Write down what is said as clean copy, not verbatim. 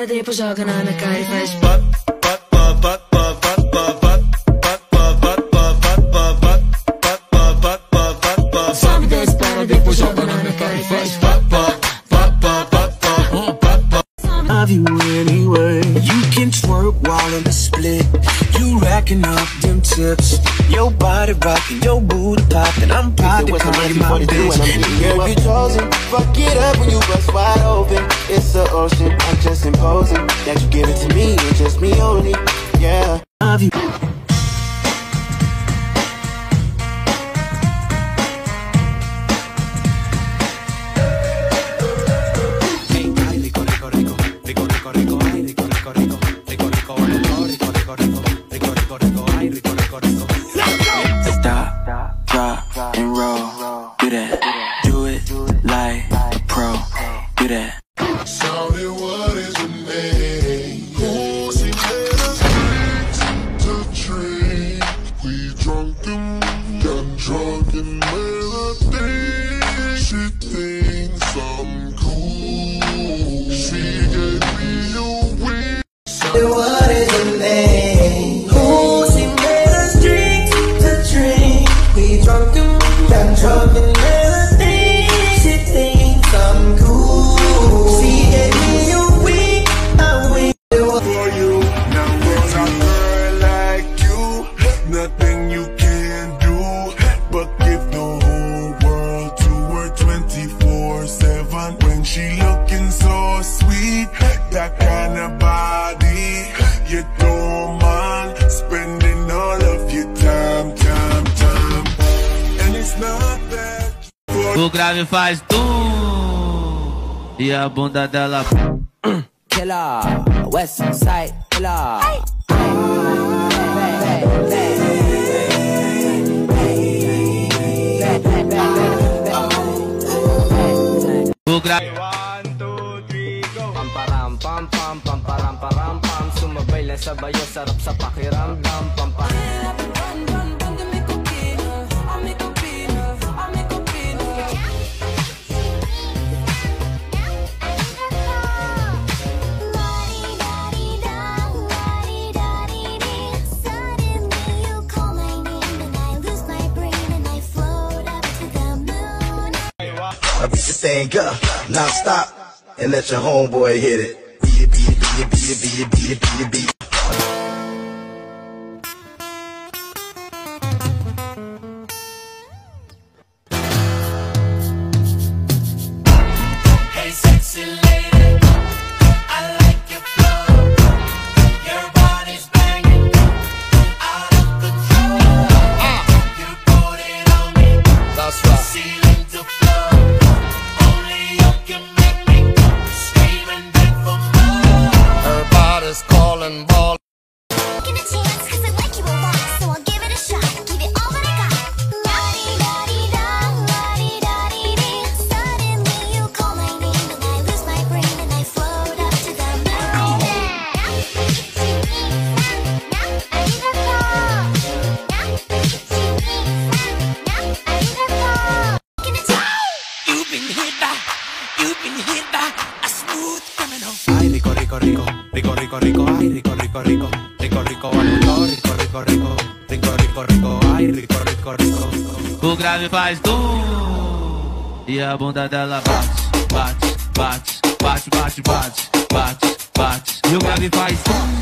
depois joga na cara e faz sobe, desce, para, depois joga na cara e faz Love you anyway. You can twerk while in the split. You racking up them tips. Your body rocking, your booty popping. I'm proud to call you my bitch. Girl, you chosen. Fuck it up when you bust wide open. It's the ocean, I'm just imposing that you give it to me, and just me only. Yeah. Love you. Stop, drop, and roll. Do that. Do it like a pro. Do that. Shawty, what is your name? Who's in to drink? We drunken, got drunk in melody. She thinks I'm cool. She gave me a wink. What is your name? Who's in to drink? We drunken, got drunk in melody. She thinks I'm cool. She gave me a wink, a wink. For you, now was a girl like you, nothing you can do but give the whole world to her 24/7. When she looking so sweet, that kind of body, you don't mind spending all of your time. And it's not that. O grave faz tum e a bunda dela Killer, West Side Killer. o grave Pamparam pam pam pamparam param pam sumabay lang sabayo sarap sa pakiramdam pampam I beat the thing up, non-stop, and let your homeboy hit it. Beat it, beat it, beat it, beat it, beat it, beat it, beat it, beat it. Hey sexy lady, I like your flow. Your body's banging, out of control. You put it on me, That's right. ceiling to floor. Only you can make me scream and beg for more. Everybody's calling ball. Give it a chance, 'cause I like you a lot, so I'll give it a shot. Give it all that I got. La-di-da-di-da, la-di-da-di-dee. Suddenly you call my name and I lose my brain and I float up to the moon. You've been hit by a smooth criminal. Ay rico rico rico, rico rico rico, ay rico rico rico, rico rico rico, rico rico rico, rico rico rico, ay rico rico rico. o grave faz tum e a bunda dela bate, bate, bate, bate, bate, bate, bate, bate. E o grave faz tum